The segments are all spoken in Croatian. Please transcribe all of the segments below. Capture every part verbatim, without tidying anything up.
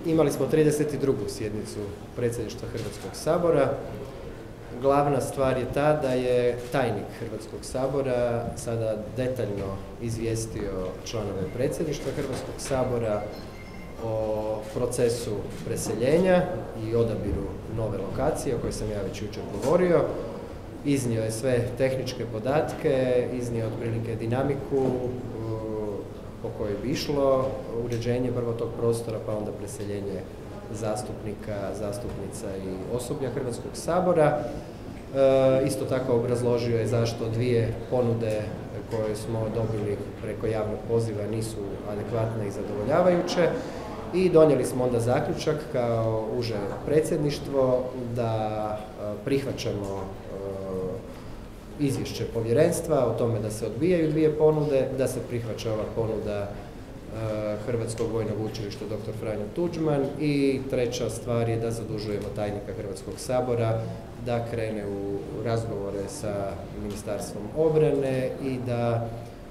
imali smo trideset drugu sjednicu predsjedništva Hrvatskog sabora. Glavna stvar je ta da je tajnik Hrvatskog sabora sada detaljno izvijestio članove predsjedništva Hrvatskog sabora o procesu preseljenja i odabiru nove lokacije o kojoj sam ja već jučer govorio. Iznio je sve tehničke podatke, iznio otprilike dinamiku po kojoj bi išlo uređenje prvo tog prostora, pa onda preseljenje zastupnika, zastupnica i osoblja Hrvatskog sabora. E, isto tako obrazložio je zašto dvije ponude koje smo dobili preko javnog poziva nisu adekvatne i zadovoljavajuće. I donijeli smo onda zaključak kao uže predsjedništvo da prihvaćamo izvješće povjerenstva o tome da se odbijaju dvije ponude, da se prihvaća ova ponuda Hrvatskog vojnog učilišta doktor Franjo Tuđman i treća stvar je da zadužujemo tajnika Hrvatskog sabora da krene u razgovore sa Ministarstvom obrane i da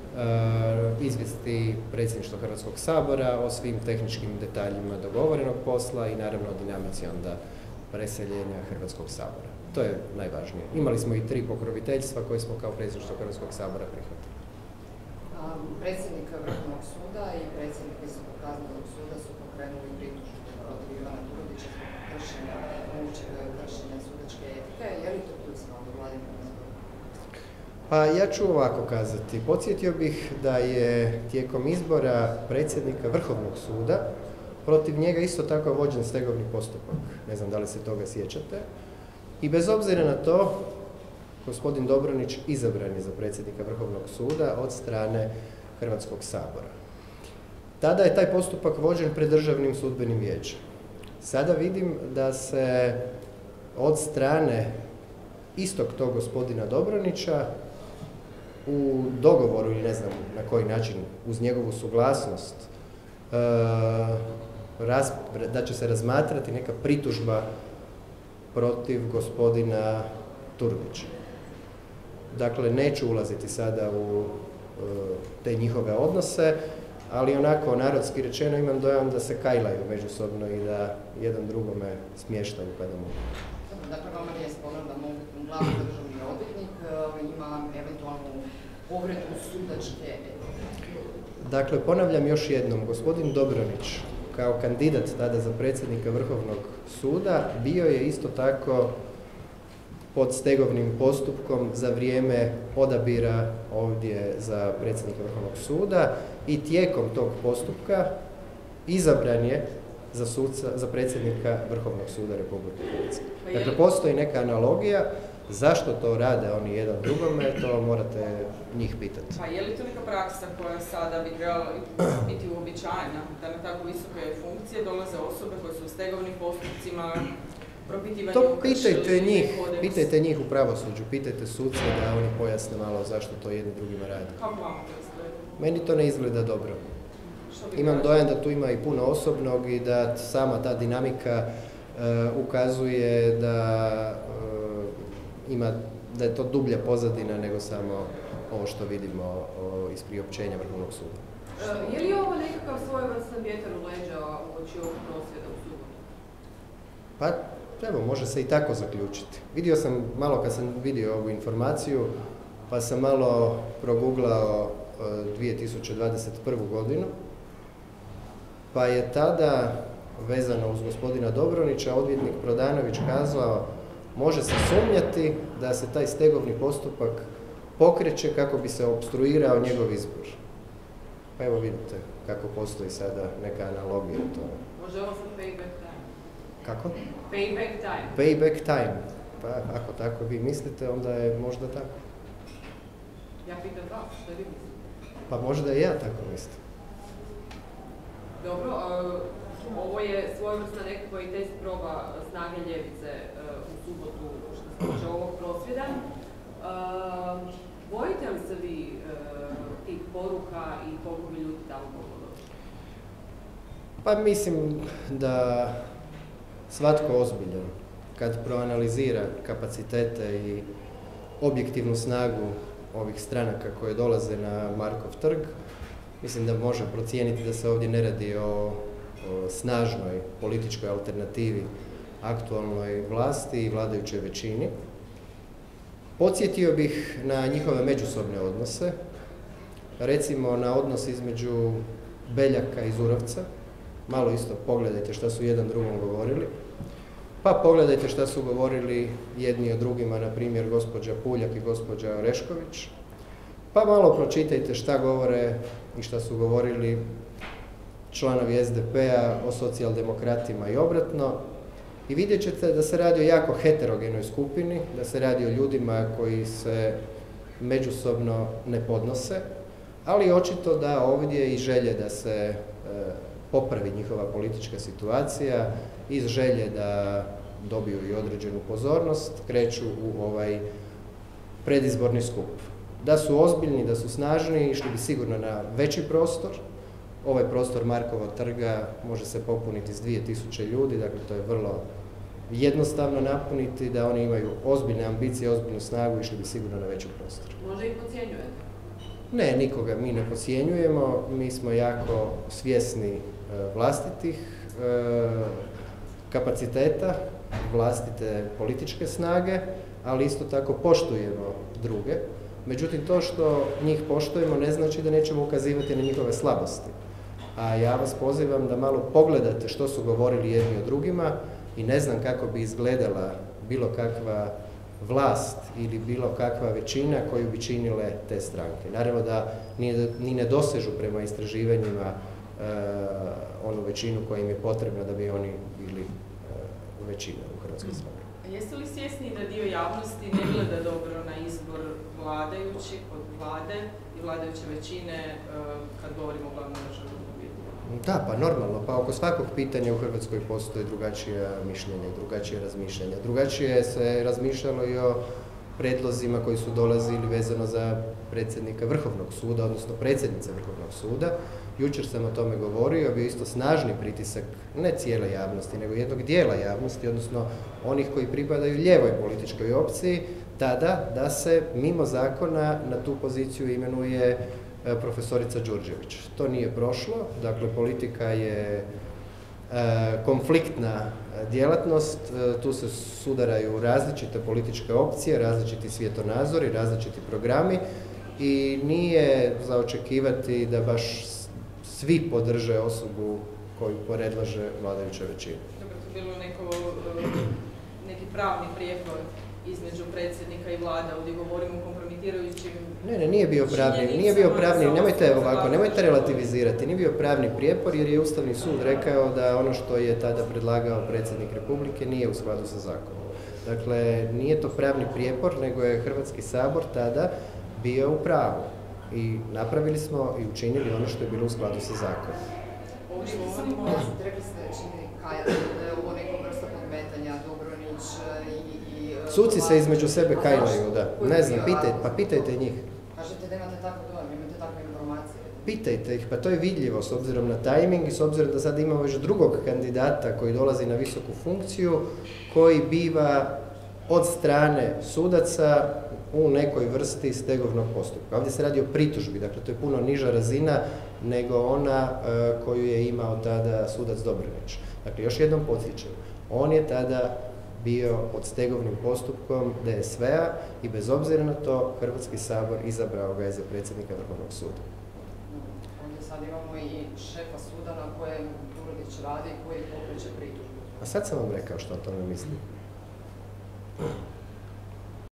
izvijesti predsjedništvo Hrvatskog sabora o svim tehničkim detaljima dogovorenog posla i naravno o dinamici onda preseljenja Hrvatskog sabora. To je najvažnije. Imali smo i tri pokroviteljstva koje smo kao predsjedništvo Hrvatskog sabora prihvatili. Predsjednik Vrhovnog suda i predsjednik Visokog kaznenog suda su pokrenuli pritužbu protiv Ivana Turudića zbog kršenja, kršenja sudačke etike. Je li to ključno od vladinog izbora? Pa ja ću ovako kazati. Podsjetio bih da je tijekom izbora predsjednika Vrhovnog suda protiv njega isto tako vođen stegovni postupak. Ne znam da li se toga sjećate. I bez obzira na to, gospodin Dobronić izabran je za predsjednika Vrhovnog suda od strane Hrvatskog sabora. Tada je taj postupak vođen pred Državnim sudbenim vijećem. Sada vidim da se od strane istog tog gospodina Dobronića u dogovoru, ili ne znam na koji način, uz njegovu suglasnost, da će se razmatrati neka pritužba protiv gospodina Turudića. Dakle, neću ulaziti sada u te njihove odnose, ali onako, narodski rečeno, imam dojam da se kajlaju međusobno i da jedan drugome smještaju kada mogu. Dakle, vama nije sporno da mogu glavni državni odvjetnik ima eventualnu povredu sudačke etike? Dakle, ponavljam još jednom, gospodin Dobronić, kao kandidat tada za predsjednika Vrhovnog suda, bio je isto tako pod stegovnim postupkom za vrijeme odabira ovdje za predsjednika Vrhovnog suda i tijekom tog postupka izabran je za, suca, za predsjednika Vrhovnog suda Republike Hrvatske. Dakle, postoji neka analogija. Zašto to rade oni jedan drugome, to morate njih pitati. Pa je li to neka praksa koja sada bi trebala biti uobičajena, da na tako visoke funkcije dolaze osobe koje su u stegovnim postupcima, propitivanje to pitajte njih, pitajte njih u pravosuđu, pitajte suce da oni pojasne malo zašto to jedni drugima rade. Kako vam to izgleda? Meni to ne izgleda dobro. Imam dojam da tu ima i puno osobnog i da sama ta dinamika uh, ukazuje da ima, da je to dublja pozadina nego samo ovo što vidimo o, iz priopćenja Vrhovnog suda. E, je li ovo nekakav svojevrstan vjetar u leđa uoči ovog prosvjeda u subotu? Pa, evo, može se i tako zaključiti. Vidio sam, malo kad sam vidio ovu informaciju, pa sam malo proguglao e, dvije tisuće dvadeset prvu godinu, pa je tada, vezano uz gospodina Dobronića, odvjetnik Prodanović kazao može se sumnjati da se taj stegovni postupak pokreće kako bi se opstruirao njegov izbor. Pa evo vidite kako postoji sada neka analogija u tome. Može ovo sad payback time? Kako? Payback time. Payback time. Pa ako tako vi mislite, onda je možda tako. Ja pitam vas, što vi mislite? Pa možda i ja tako mislim. Dobro, uh, ovo je svojevrsna nekakva i test proba snage ljevice uh, u subotu što se tiče ovog prosvjeda. Uh, bojite li se vi uh, tih poruka i koliko bi ljudi tamo moglo doći? Pa mislim da svatko ozbiljan kad proanalizira kapacitete i objektivnu snagu ovih stranaka koje dolaze na Markov trg, mislim da može procijeniti da se ovdje ne radi o o snažnoj političkoj alternativi aktualnoj vlasti i vladajućoj većini. Podsjetio bih na njihove međusobne odnose, recimo na odnos između Beljaka i Zurovca. Malo isto pogledajte šta su jedan drugom govorili. Pa pogledajte šta su govorili jedni o drugima, na primjer gospođa Puljak i gospođa Orešković. Pa malo pročitajte šta govore i šta su govorili članovi es de pe-a o socijaldemokratima i obratno. I vidjet ćete da se radi o jako heterogenoj skupini, da se radi o ljudima koji se međusobno ne podnose, ali očito da ovdje i želje da se e, popravi njihova politička situacija, iz želje da dobiju i određenu pozornost, kreću u ovaj predizborni skup. Da su ozbiljni, da su snažni, išli bi sigurno na veći prostor. Ovaj prostor Markova trga može se popuniti s dvije tisuće ljudi, dakle to je vrlo jednostavno napuniti, da oni imaju ozbiljne ambicije, ozbiljnu snagu, išli bi sigurno na veći prostor. Možda ih podcjenjujete? Ne, nikoga mi ne podcjenjujemo, mi smo jako svjesni vlastitih kapaciteta, vlastite političke snage, ali isto tako poštujemo druge. Međutim, to što njih poštujemo ne znači da nećemo ukazivati na njihove slabosti. A ja vas pozivam da malo pogledate što su govorili jedni o drugima i ne znam kako bi izgledala bilo kakva vlast ili bilo kakva većina koju bi činile te stranke. Naravno da ni ne dosežu prema istraživanjima e, onu većinu koja im je potrebna da bi oni bili e, većina u Hrvatskom saboru. Jeste li svjesni da dio javnosti ne gleda dobro na izbor vladajućih od vlade i vladajuće većine kad govorimo o glavnom državnom odvjetniku? Da, pa normalno. Pa oko svakog pitanja u Hrvatskoj postoje drugačija mišljenja, drugačije razmišljanja. Drugačije se razmišljalo i o predlozima koji su dolazili vezano za predsjednika Vrhovnog suda, odnosno predsjednice Vrhovnog suda. Jučer sam o tome govorio, bio isto snažni pritisak, ne cijele javnosti, nego jednog dijela javnosti, odnosno onih koji pripadaju lijevoj političkoj opciji, tada da se mimo zakona na tu poziciju imenuje profesorica Đurđević. To nije prošlo, dakle politika je konfliktna djelatnost, tu se sudaraju različite političke opcije, različiti svjetonazori, različiti programi i nije za očekivati da baš svi podrže osobu koju predlaže vladajuća većina. Dobro, to bilo neko, neki pravni prijepor između predsjednika i vlada, ovdje govorimo o kompromitirajućim... Ne, ne, nije bio pravni, nije bio pravni, nemojte ovako, nemojte relativizirati, nije bio pravni prijepor jer je Ustavni sud rekao da ono što je tada predlagao predsjednik Republike nije u skladu sa zakonom. Dakle, nije to pravni prijepor, nego je Hrvatski sabor tada bio u pravu. I napravili smo i učinili ono što je bilo u skladu sa zakonom. Ovdje govorimo, rekli ste čini kajati, da je ovo neko vrsta podmetanja, Dobronić i... i Suci se između sebe kajlaju, da. Ne znam, pitajte, pa pitajte njih. Kažete da imate tako dojam, imate takve informacije? Pitajte ih, pa to je vidljivo s obzirom na tajming i s obzirom da sad imamo već drugog kandidata koji dolazi na visoku funkciju, koji biva od strane sudaca u nekoj vrsti stegovnog postupka. Ovdje se radi o pritužbi, dakle to je puno niža razina nego ona e, koju je imao tada sudac Dobronić. Dakle, još jednom podsjećam, on je tada bio pod stegovnim postupkom de es ve-a i bez obzira na to Hrvatski sabor izabrao ga je za predsjednika Vrhovnog suda. Ovdje sad imamo i šefa suda na kojem Turudić radi i koji pokreće pritužbu. A sad sam vam rekao što o tome mislim.